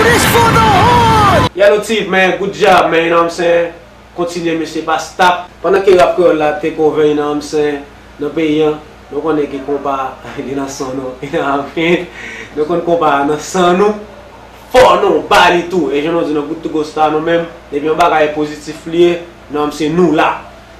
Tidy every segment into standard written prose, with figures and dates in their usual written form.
is for the hood! Yellow Teeth, man, good job, man, you know what I'm saying? Continue, monsieur, pas stop. Pendant que rap là, take over, you know what I'm saying? Dans le pays, nous connaissons qui compare dans son nom, you know what I mean? Nous connaissons compare dans son nom, fort non, body tout. Et je nous dis, nous good to go star nous-mêmes, et bien, on va positif lié, you know what I'm saying, nous là.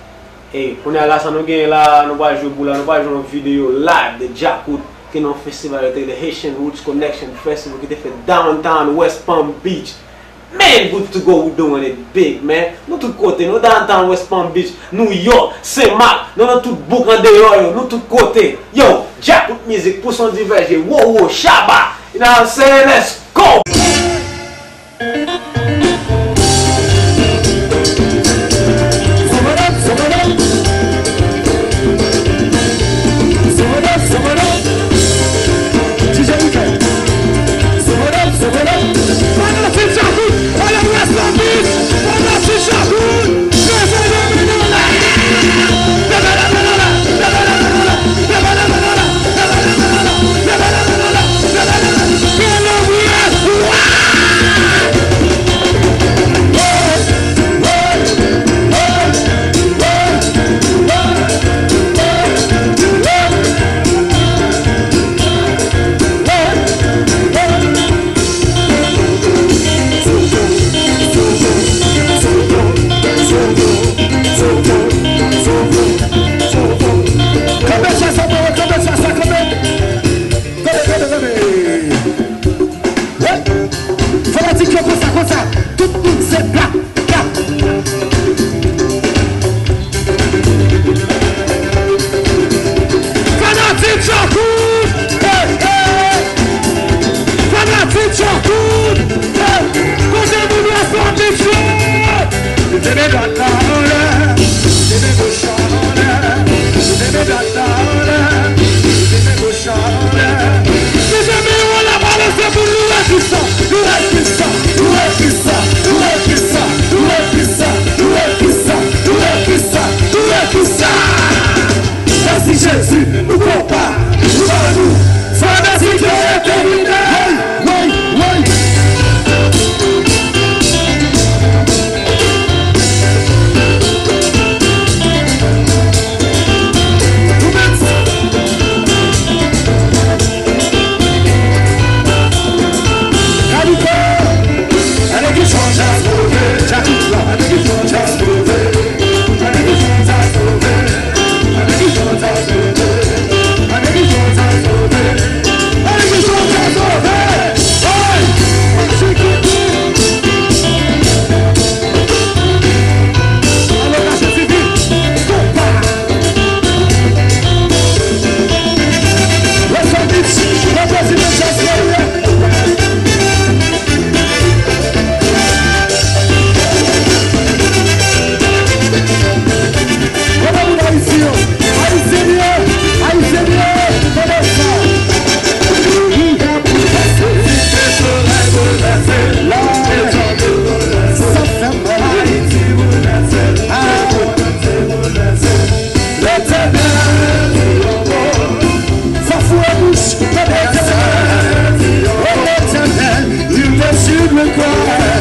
Et on est là, ça nous gagne là, nous allons jouer pour là, nous allons jouer une vidéo live de Jackwood, qui est un festival, the Haitian Roots Connection Festival, qui est fait downtown West Palm Beach. Man, good to go, we doing it big, man. Nous tout côté, nous downtown West Palm Beach, New York, Saint-Marc, nous tout book en dehors, nous tout côté. Yo, Jackwood Music pour son diverger, wow, Shabba, you know what I'm saying? Let's go! Required